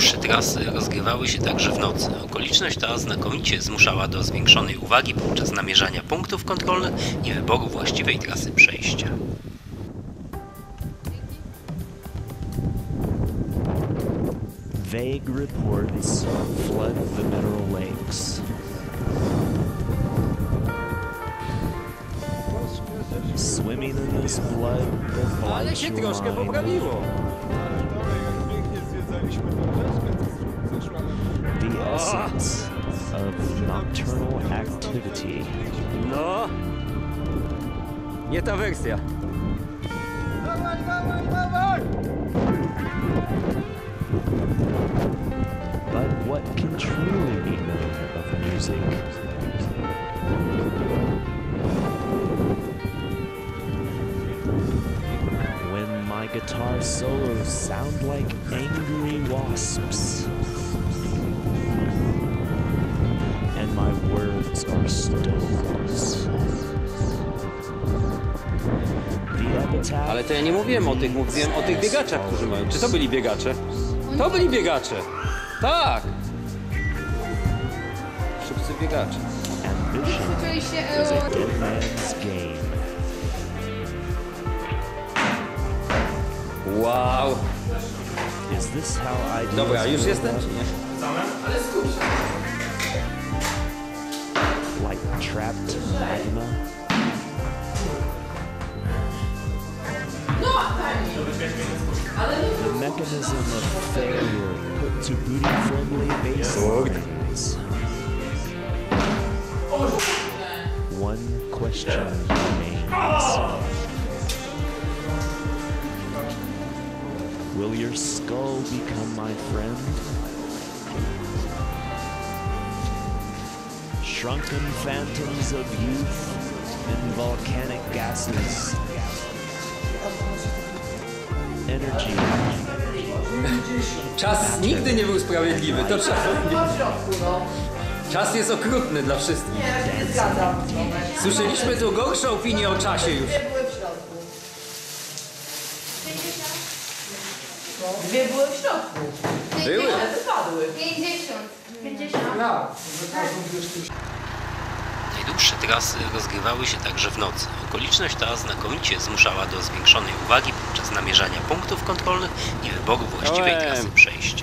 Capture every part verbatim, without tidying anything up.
Najdłuższe trasy rozgrywały się także w nocy. Okoliczność ta znakomicie zmuszała do zwiększonej uwagi podczas namierzania punktów kontrolnych i wyboru właściwej trasy przejścia. Vague reports flood the mineral lakes. Swimming in this blood, the Ale się troszkę poprawiło. The essence of nocturnal activity. No, nie ta wersja. Dawaj, dawaj, dawaj! But what can truly be known of music? When my guitar solos sound like angry wasps, and my words are stones. The epitaph. Ale to ja nie mówiłem o tych, mówiłem o tych biegaczach, którzy mają. Czy to byli biegacze? To byli biegacze! Tak! Szybcy biegacze. Ambition is a dead man's game. Wow! Is this how I do? Dobra, już jestem, czy nie? Ale skup się. Like trapped magma. The mechanism of failure put to booty-friendly baselines. One question remains. Will your skull become my friend? Shrunken phantoms of youth in volcanic gases. Energy. Czas nigdy nie był sprawiedliwy, to trzeba powiedzieć. Czas jest okrutny dla wszystkich. Nie, nie zgadzam. Słyszeliśmy tu gorsze opinie o czasie już. Dwie były w środku. Dwie były w środku. Były. Ale wypadły. pięćdziesiąt. pięćdziesiąt. Najdłuższe trasy rozgrywały się także w nocy. Okoliczność ta znakomicie zmuszała do zwiększonej uwagi podczas namierzania punktów kontrolnych i wyboru właściwej Oem. trasy przejścia.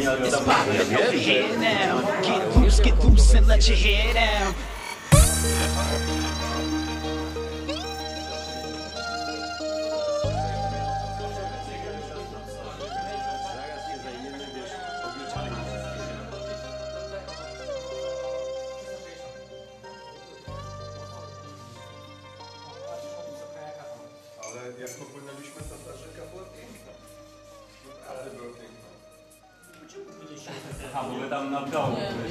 It's poppin' over here now. Get loose, get loose and let your hair down. Ale jak popłynęliśmy, to ta rzeka była piękna. Naprawdę była piękna. A, bo my tam na dołu.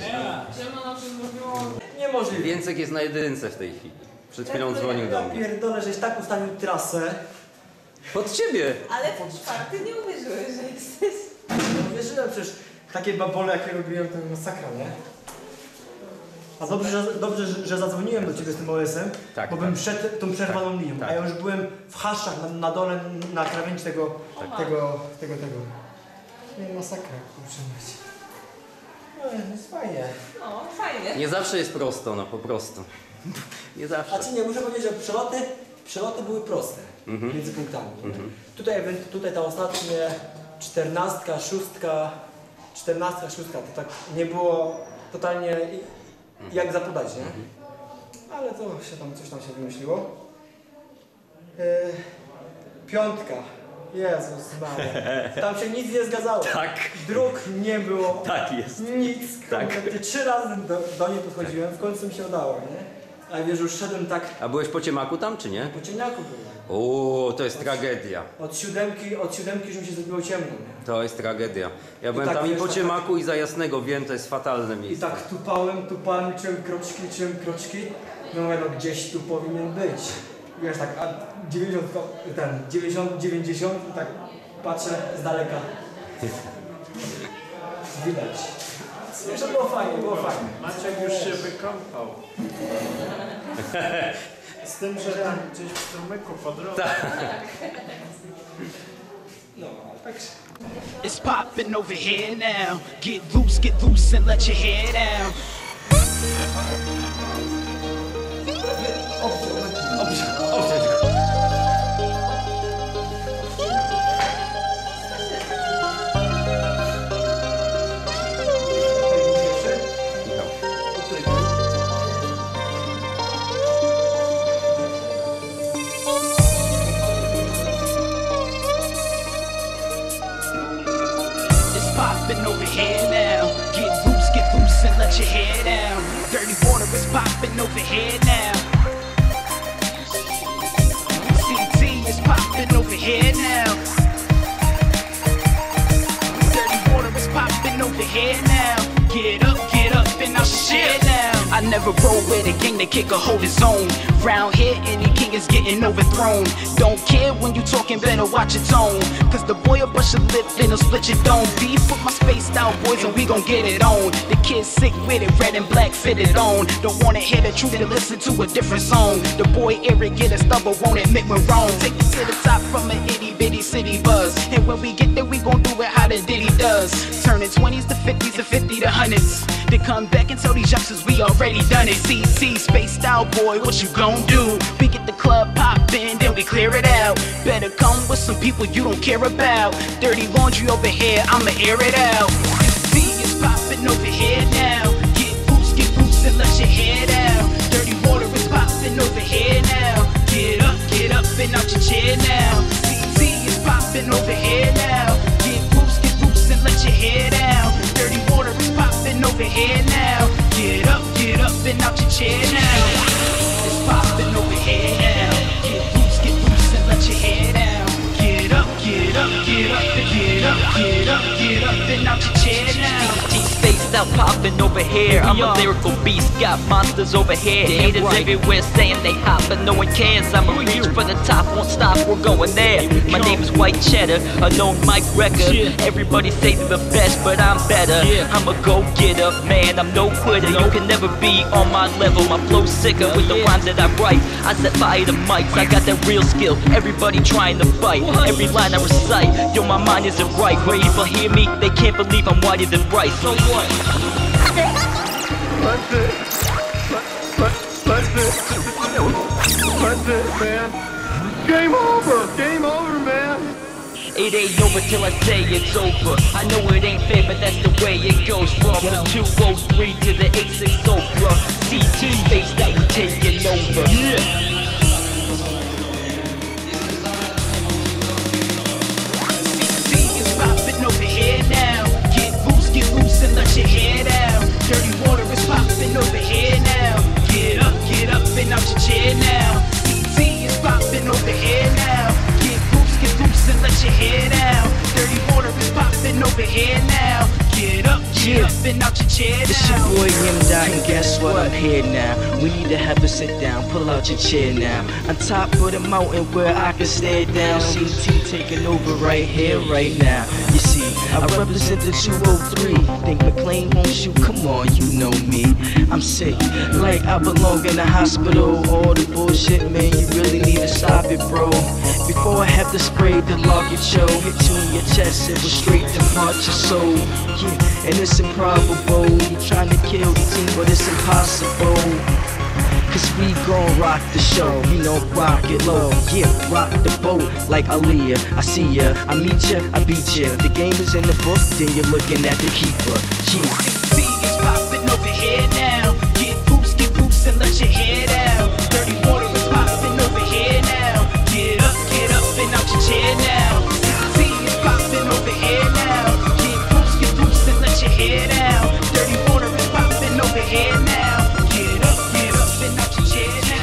Niemożliwe. Więcek jest na jedynce w tej chwili. Przed chwilą dzwonił do Ja mnie. pierdolę, żeś tak ustawił trasę. Pod ciebie! Ale w czwarty nie uwierzyłeś, że jesteś. No wierzyłem, przecież takie babole jakie robiłem, to masakra, nie? A dobrze, że, dobrze, że, że zadzwoniłem do ciebie z tym O S em, Tak, bo tak. bym szedł tą przerwaną linią, tak. a ja już byłem w haszczach na, na dole, na krawędzi tego, Tak. tego, tego, tego. Nie, masakra, kurczę mać. No, jest fajnie. No, fajnie. Nie zawsze jest prosto, no po prostu. Nie zawsze. A czy nie, muszę powiedzieć, że przeloty, przeloty były proste Mhm. między punktami. Mhm. Tutaj, tutaj ta ostatnia czternastka, szóstka, czternastka, szóstka, to tak nie było totalnie jak zapodać, nie? Ale to się tam, coś tam się wymyśliło. Yy, piątka. Jezus Maria. Tam się nic nie zgadzało. Tak. Dróg nie było. Tak jest. Nic. Tak. Kompletnie. Trzy razy do, do niej podchodziłem, w końcu mi się udało, nie? Ale wiesz, już szedłem tak A byłeś po ciemaku tam, czy nie? po ciemniaku byłem. O, to jest tragedia. Od siódemki, od siódemki już mi się zrobiło ciemno, nie? To jest tragedia. Ja byłem tak, tam i wiesz, po tak- ciemaku i za Jasnego, wiem, to jest fatalne I miejsce. tak tupałem, tupałem, liczyłem kroczki, liczyłem kroczki. No mówię, no gdzieś tu powinien być. Wiesz, tak, a dziewięćdziesiąt, ten, dziewięćdziesiąt, dziewięćdziesiąt i tak patrzę z daleka. Widać. Wiesz, to było fajnie, było fajnie. Maciek już się wykąpał. Z tym, że tam gdzieś w strumyku po drodze. No, ale tak. It's poppin' over here now. Get loose, get loose and let your hair down. It's poppin' over here now. Get loose, get loose and let your hair down. Dirty water is poppin' over here now. C T is poppin' over here now. Dirty water is poppin' over here now. Get up, get up and I'll share now. I never roll with a gang that kick a hold his own. Round here, any king is getting overthrown. Don't care when you talking, better watch your tone. Cause the boy will brush your lip, then he'll split your dome. Beef with my spaced out boys and we gon' get it on. The kid's sick with it, red and black fitted on. Don't wanna hear the truth, then listen to a different song. The boy Eric get a stubble, won't admit we're wrong. Take it to the top from an itty bitty city buzz. And when we get there, we gon' do it how the Diddy does. Turning twenties to fifties to fifty to hundreds. Then come back and tell these youngsters we already done it. C C, spaced out boy, what you gon' do? We get the club poppin', then we clear it out. Better come with some people you don't care about. Dirty laundry over here, I'ma air it out. C C is poppin' over here now. Get loose, get loose and let your hair down. Dirty water is poppin' over here now. Get up, get up and out your chair now. C C is poppin' over here now. Get loose, get loose and let your hair down. Dirty water is poppin' over here now. Get up, get up and out your chair now. It's poppin' over here now. Get loose, get loose and let your hair down. Get up, get up, get up, get up, get up, get up and out your chair now. G spaced out popping over here. I'm a lyrical beast, got monsters over here. Haters everywhere saying they hot, but no one cares. I'ma reach for the top, won't stop, we're going there. My name is White Cheddar, a known mic wrecker. Everybody say they're the best, but I'm better. I'm a go-getter, man, I'm no quitter. You can never be on my level. My flow's sicker with the rhymes that I write. I set fire to mics, I got that real skill. Everybody trying to fight, every line I recite. Yo, my mind isn't right. When people hear me, they can't believe I'm whiter than rice. So what? That's it. That's it. That's it, man. Game over. Game over, man. It ain't over till I say it's over. I know it ain't fair, but that's the way it goes. From the two oh three to the eight six Cobra. C T space that we taking over. Yeah. Over here now, get loose, get loose and let your hair down. Dirty water is popping over here now. Get up, get up and out your chair now. C T is popping over here now. Get loose, get loose and let your hair down. Dirty water is popping over here now. Get up, get Yeah. up and out your chair It's your now. boy M Dot, and guess what? I'm here now. We need to have a sit down, pull out your chair now. On top of the mountain where I can stare down. C T taking over right here, right now. You see, I represent the two oh three. Think McLean won't shoot? Come on, you know me. I'm sick, like I belong in the hospital. All the bullshit, man, you really need to stop it, bro. Before I have to spray the log your show, hit you in your chest, it will straight depart your soul. Yeah, and it's improbable. You trying to kill the team, but it's impossible. Cause we gon' rock the show, we don't rock it low. Yeah, rock the boat like Aaliyah. I see ya, I meet ya, I beat ya. If the game is in the book, then you're looking at the keeper. Yeah. C is popping over here now. Get loose, get loose and let your hair down. Dirty water is popping over here now. Get up, get up and out your chair now. C is popping over here now. Get loose, get loose and let your hair down. Dirty water is popping over here now. Get up, get up and out your chair now.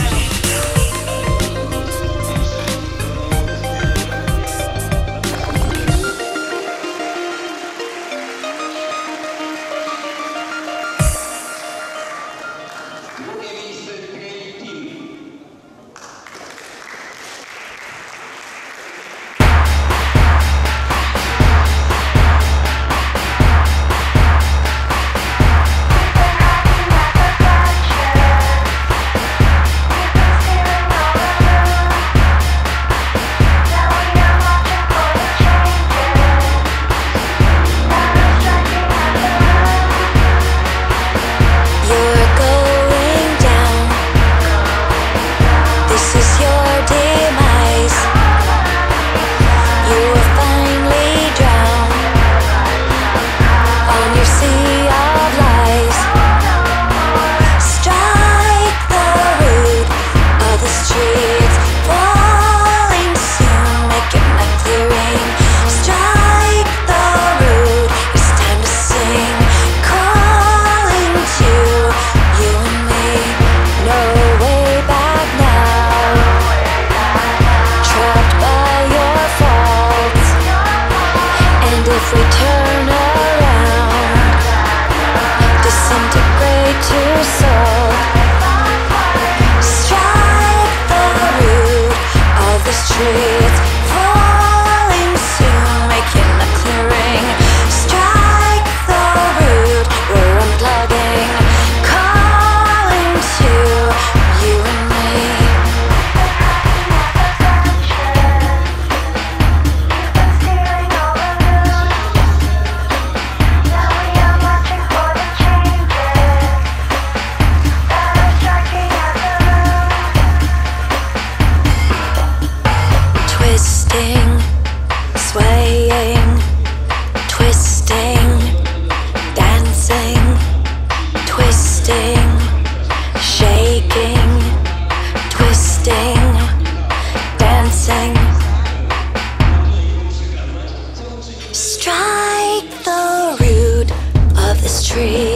You're going down. This is your demise. You will finally drown on your sea of lies. Strike the root of the streets, falling soon, making a clearing. Strike the root, it's time to sing, calling to you and me. No way back now, trapped by your faults. And if we turn around, disintegrate to salt. Strike the root of the streets, falling soon, making a clearing. Strike the root, we're unplugging, calling to you and me. Twisting, swaying, twisting, dancing, twisting, shaking, twisting, dancing. Strike the root of this tree.